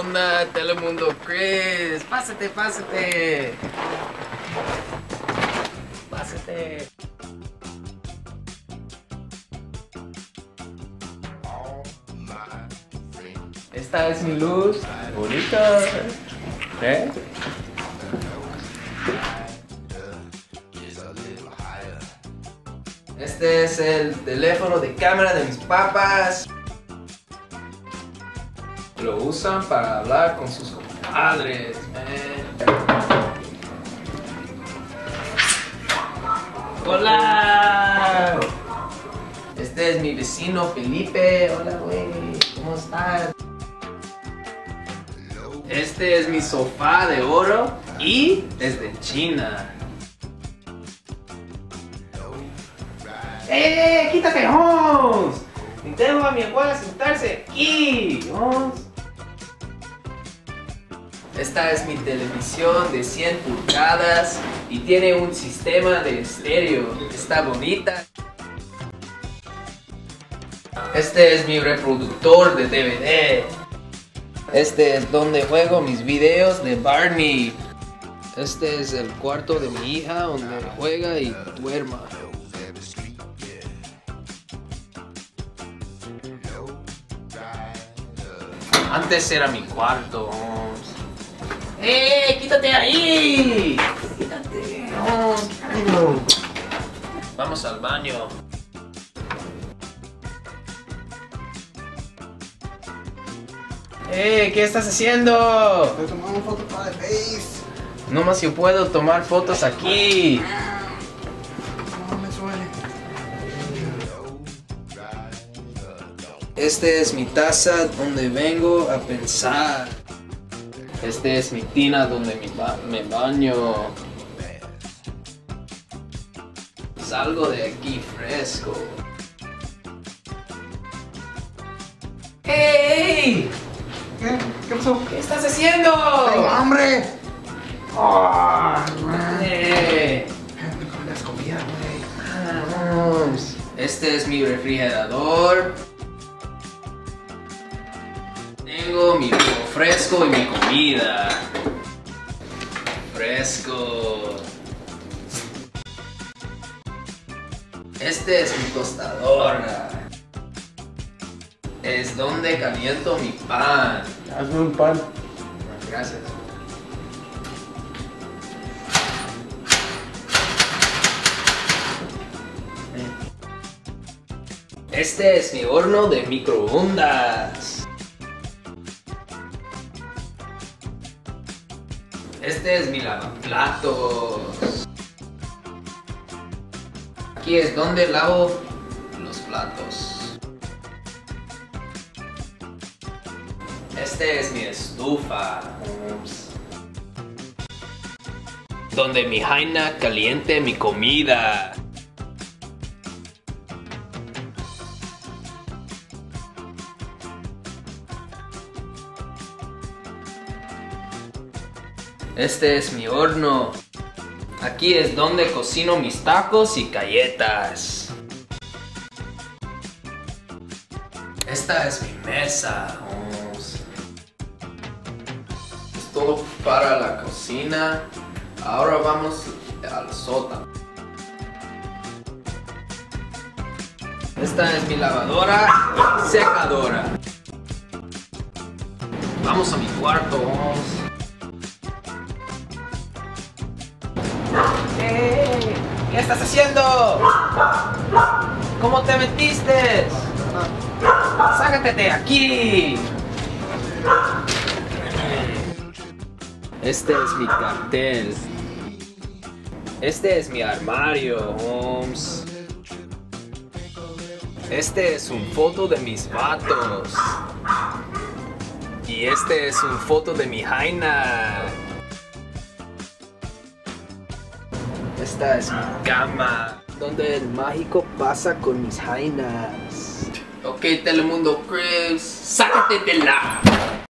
onda, Telemundo Chris? Pásate, pásate. Pásate. Esta es mi luz. Bonita. ¿Eh? Este es el teléfono de cámara de mis papás. Lo usan para hablar con sus compadres, ¡Hola! Este es mi vecino Felipe. Hola, güey. ¿Cómo estás? Este es mi sofá de oro y es de China. ¡Eh! ¡Quítate, Holmes! Tengo a mi abuela sentarse aquí, Holmes. Esta es mi televisión de 100 pulgadas y tiene un sistema de estéreo. Está bonita. Este es mi reproductor de DVD. Este es donde juego mis videos de Barney. Este es el cuarto de mi hija donde juega y duerma. Antes era mi cuarto. ¡Eh! ¡Quítate ahí! ¡Quítate! Vamos al baño. ¿Qué estás haciendo? Estoy tomando fotos para el Face. No más yo puedo tomar fotos aquí. No me suele. Este es mi taza donde vengo a pensar. Este es mi tina donde me baño. Salgo de aquí fresco. ¡Hey! ¿Qué? ¿Qué pasó? ¿Qué estás haciendo? ¡Tengo hambre! ¡Oh! ¿Comes comida, güey? Vamos. Este es mi refrigerador. Tengo mi fresco y mi comida. Fresco. Este es mi tostadora. Es donde caliento mi pan. Hazme un pan. Gracias. Este es mi horno de microondas. Este es mi lavaplatos. Aquí es donde lavo los platos. Este es mi estufa. Donde mi jaina caliente mi comida. Este es mi horno. Aquí es donde cocino mis tacos y galletas. Esta es mi mesa. Es todo para la cocina. Ahora vamos al sótano. Esta es mi lavadora y secadora. Vamos a mi cuarto. ¿Qué estás haciendo? ¿Cómo te metiste? ¡Sácate de aquí! Este es mi cartel. Este es mi armario, Holmes. Este es un foto de mis vatos. Y este es un foto de mi jaina. Esta es mi cama, donde el mágico pasa con mis jainas. Ok, Telemundo Chris, sácate de la...